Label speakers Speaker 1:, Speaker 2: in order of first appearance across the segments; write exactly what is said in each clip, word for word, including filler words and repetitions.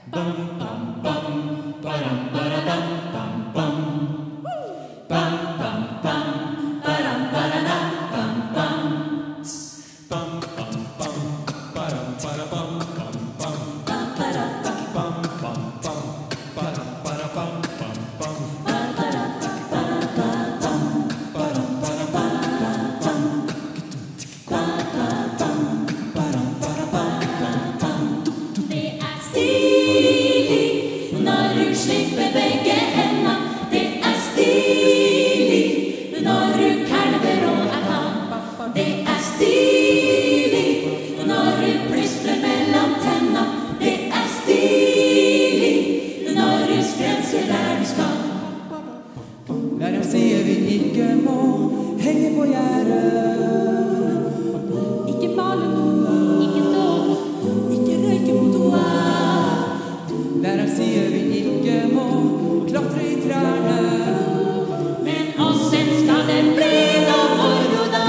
Speaker 1: Der jeg sier vi ikke må henge på gjerdet.
Speaker 2: Ikke male noe, ikke stå,
Speaker 1: ikke røyke på doa. Der jeg sier vi ikke må klatre i trærne.
Speaker 2: men åssen skal det bli noe moro da?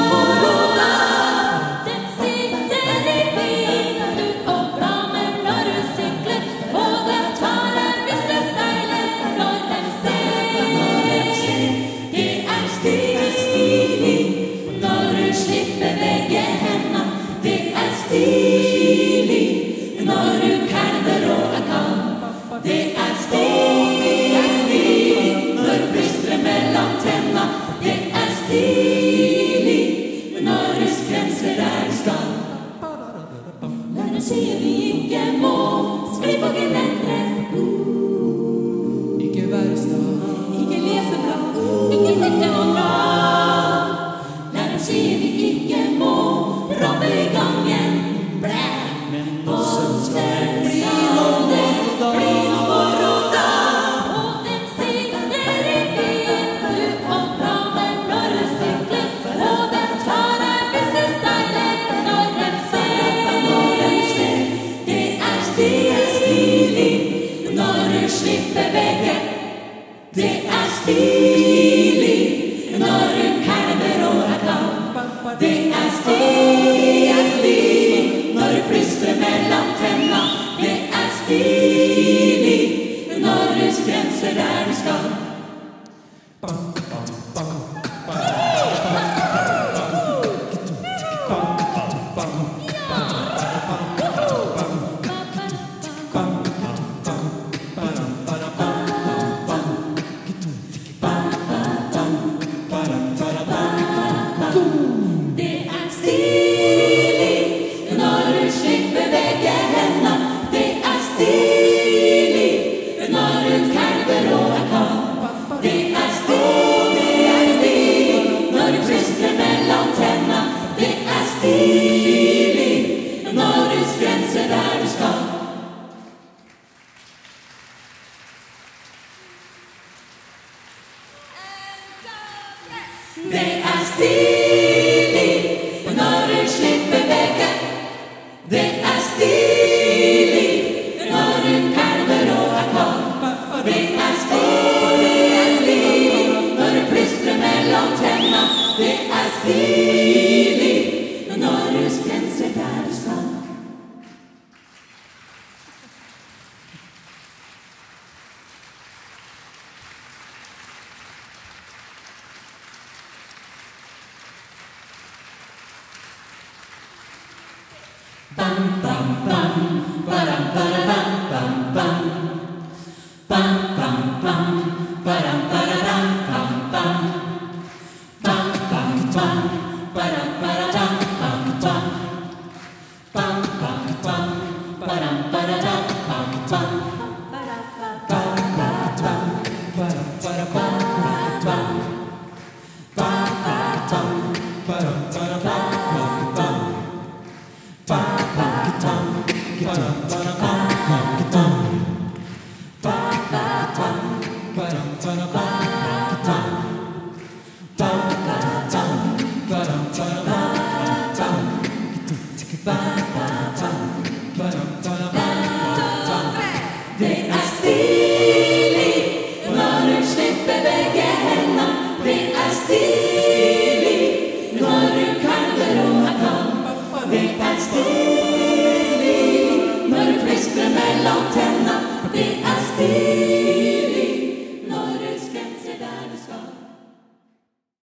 Speaker 2: Den sitter i vinduet og planer når du sykler, og den tar deg hvis det steiler når den ser. Det er stilig når du slipper begge hendene. Det er stilig når du kalver og er kald. Det er stilig, stilig når du plystrer mellom tenna. Det er stilig når du skrenser der du skal. Når du sier vi ikke må skli på gelenderet,
Speaker 1: Ikke være sta,
Speaker 2: ikke lese bra, ikke lytte og dra. Når du sier vi ikke må robbe i gangen, blæ. Og så skal det bli noe moro da. Og den sitter i vinduet og planer når du sykler, og den tar deg hvis det steiler når den ser. Det er stilig når du slipper begge. Det er stilig når du kalver og er kald. Det er stilig, stilig når du plystrer mellom tenna. Det er stilig når du skrenser der du skal. Det er stilig når du slipper begge hendene. Det er stilig når du kalver og er kald. Det er stilig, stilig når du plystrer mellom tenna. Det er stilig når du skrenser der du skal. Det er stilig når du slipper begge. Det er stilig når du kalver og er kald. Det er stilig, stilig når du plystrer mellom tenna. Det er stilig når du skrenser der du skal. Bam, bam, bam, badam, badam, bam, bam. Bam, bam, bam, badam, badam, bam, bam. Bam, bam, bam, badam, badam, bam, bam. Bam, bam, bam, badam, badam, bam, bam. Bam, bam, bam, badam, badam, bam, bam. Bam, bam, bam, badam, badam, bam, bam. Ba ba ba ba ba ba.